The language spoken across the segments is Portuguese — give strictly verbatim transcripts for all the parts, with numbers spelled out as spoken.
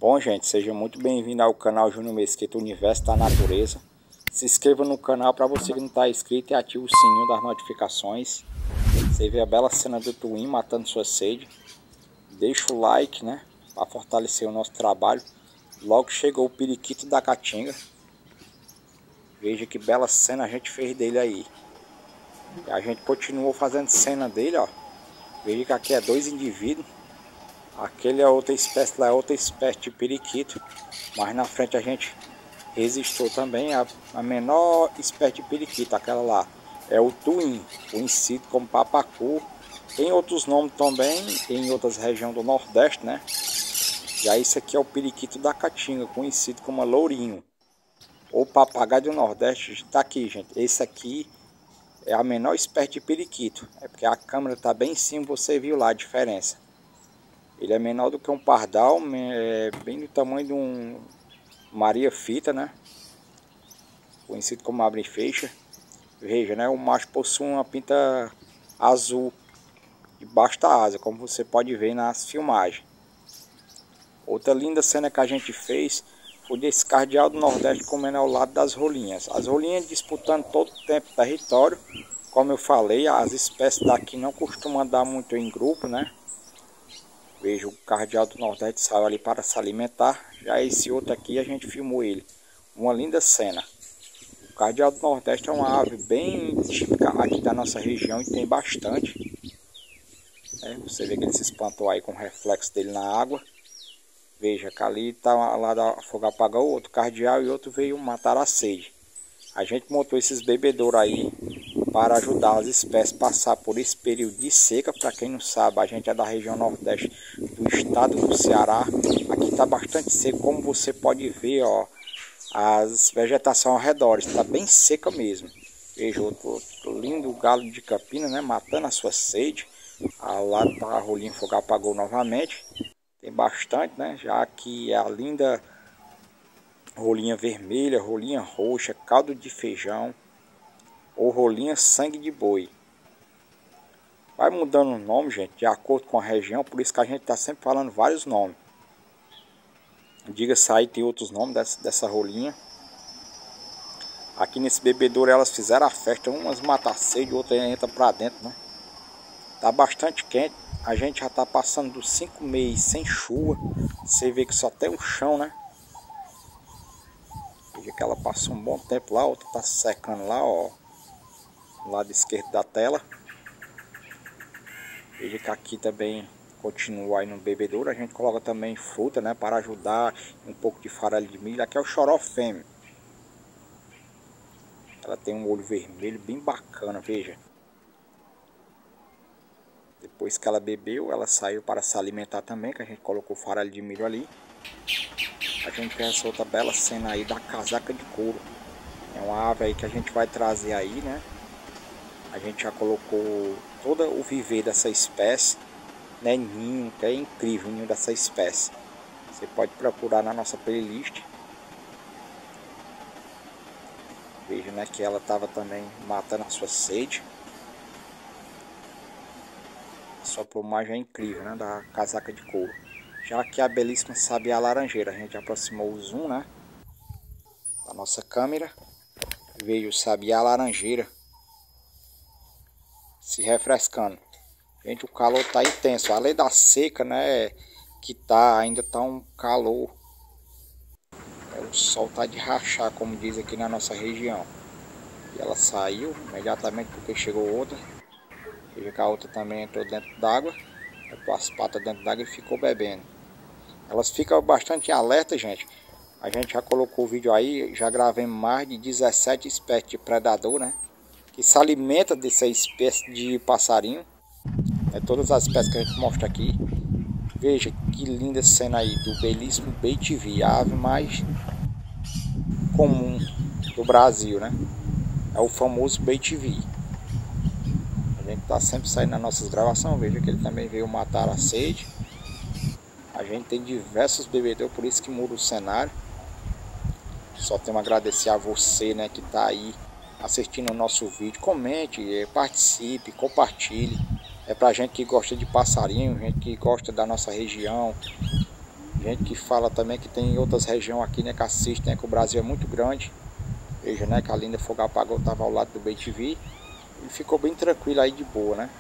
Bom, gente, seja muito bem-vindo ao canal Júnior Mesquita Universo da Natureza. Se inscreva no canal para você que não está inscrito e ative o sininho das notificações. Você vê a bela cena do tuim matando sua sede. Deixa o like, né, para fortalecer o nosso trabalho. Logo chegou o periquito da caatinga. Veja que bela cena a gente fez dele aí. E a gente continuou fazendo cena dele, ó. Veja que aqui é dois indivíduos. Aquele é outra espécie, lá é outra espécie de periquito. Mas na frente a gente resistiu também a, a menor espécie de periquito. Aquela lá é o tuim, conhecido como papacu. Tem outros nomes também em outras regiões do Nordeste, né? Já esse aqui é o periquito da caatinga, conhecido como lourinho. Ou papagaio do Nordeste. Tá aqui, gente. Esse aqui é a menor espécie de periquito. É porque a câmera tá bem em cima, você viu lá a diferença. Ele é menor do que um pardal, é bem do tamanho de um Maria Fita, né? Conhecido como abre feixa. Veja, né? O macho possui uma pinta azul debaixo da asa, como você pode ver nas filmagens. Outra linda cena que a gente fez foi desse cardeal do Nordeste comendo ao lado das rolinhas. As rolinhas disputando todo o tempo território. Como eu falei, as espécies daqui não costumam andar muito em grupo, né? Veja, o cardeal do Nordeste saiu ali para se alimentar. Já esse outro aqui a gente filmou ele. Uma linda cena. O cardeal do Nordeste é uma ave bem típica aqui da nossa região e tem bastante. É, você vê que ele se espantou aí com o reflexo dele na água. Veja que ali está lá da fogo apagou outro cardeal e outro veio matar a sede. A gente montou esses bebedouros aí para ajudar as espécies a passar por esse período de seca. Para quem não sabe, a gente é da região Nordeste do estado do Ceará. Aqui está bastante seco, como você pode ver, ó, as vegetação ao redor está bem seca mesmo. Veja outro, outro lindo galo de Campina, né, matando a sua sede. Ao lado tá a rolinha fogo apagou novamente. Tem bastante, né, já que é a linda rolinha vermelha, rolinha roxa, caldo de feijão ou rolinha sangue de boi. Vai mudando o nome, gente, de acordo com a região, por isso que a gente está sempre falando vários nomes. Diga-se aí, tem outros nomes dessa, dessa rolinha. Aqui nesse bebedouro elas fizeram a festa, umas matam a sede, outras entram para dentro, né? Tá bastante quente, a gente já tá passando dos cinco meses sem chuva. Você vê que só tem o chão, né? Veja que ela passou um bom tempo lá, outra tá secando lá, ó, do lado esquerdo da tela. Veja que aqui também continua aí no bebedouro. A gente coloca também fruta, né, para ajudar, um pouco de farelo de milho. Aqui é o choró fêmea. Ela tem um olho vermelho bem bacana, veja. Depois que ela bebeu, ela saiu para se alimentar também, que a gente colocou farelo de milho ali. A gente tem essa outra bela cena aí da casaca de couro. É uma ave aí que a gente vai trazer aí, né? A gente já colocou todo o viver dessa espécie, né? Ninho, que é incrível o ninho dessa espécie. Você pode procurar na nossa playlist. Veja, né, que ela estava também matando a sua sede. A sua plumagem é incrível, né? Da casaca de couro. Já que a belíssima sabiá laranjeira, a gente aproximou o zoom, né, da nossa câmera. Veio o sabiá laranjeira se refrescando. Gente, o calor tá intenso. Além da seca, né, que tá, ainda tá um calor. O sol tá de rachar, como diz aqui na nossa região. E ela saiu imediatamente porque chegou outra. Veja que a outra também entrou dentro d'água. Botou as patas dentro d'água e ficou bebendo. Elas ficam bastante alerta, gente. A gente já colocou o vídeo aí, já gravei mais de dezessete espécies de predador, né, que se alimenta dessa espécie de passarinho. É todas as espécies que a gente mostra aqui. Veja que linda cena aí do belíssimo bem T V, a ave mais comum do Brasil, né? É o famoso bem T V. A gente tá sempre saindo nas nossas gravações. Veja que ele também veio matar a sede. A gente tem diversos bebedouros, por isso que muda o cenário. Só tenho a agradecer a você, né, que tá aí assistindo o nosso vídeo. Comente, participe, compartilhe. É pra gente que gosta de passarinho, gente que gosta da nossa região. Gente que fala também que tem outras regiões aqui, né, que assiste, né, que o Brasil é muito grande. Veja, né, que a Linda Fogo Apagou estava ao lado do B T V e ficou bem tranquilo aí de boa, né.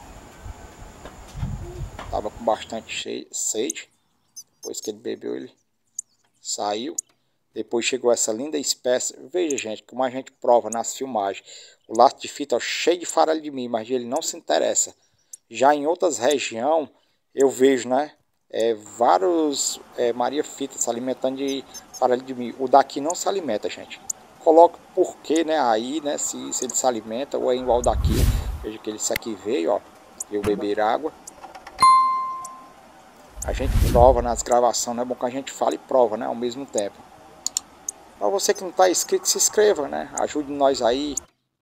Tava com bastante sede. Depois que ele bebeu, ele saiu. Depois chegou essa linda espécie. Veja, gente, como a gente prova nas filmagens. O laço de fita ó, cheio de farelo de milho, mas ele não se interessa. Já em outras regiões, eu vejo, né? É, vários é, Maria Fita se alimentando de farelo de milho. O daqui não se alimenta, gente. Coloca por quê, né? Aí, né? Se, se ele se alimenta ou é igual daqui. Veja que ele, isso aqui veio, ó. Eu beber água. A gente prova nas gravações, não é bom que a gente fala e prova, né, ao mesmo tempo. Para você que não está inscrito, se inscreva, né? Ajude nós aí